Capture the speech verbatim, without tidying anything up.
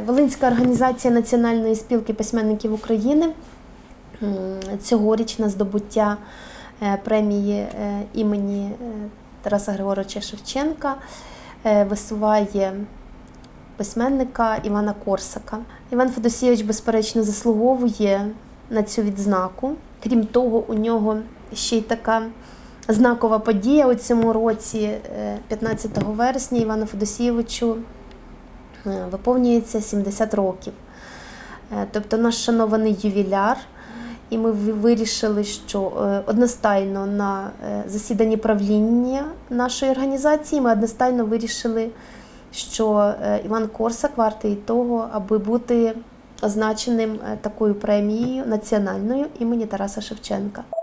Волинська організація Національної спілки письменників України цьогорічне здобуття премії імені Тараса Григоровича Шевченка висуває письменника Івана Корсака. Іван Федосійович, безперечно, заслуговує на цю відзнаку. Крім того, у нього ще й така знакова подія у цьому році, п'ятнадцятого вересня, Івану Федосійовичу виповнюється сімдесят років. Тобто наш шанований ювіляр, і ми вирішили, що одностайно на засіданні правління нашої організації ми одностайно вирішили, що Іван Корсак вартий того, аби бути означеним такою премією національною імені Тараса Шевченка.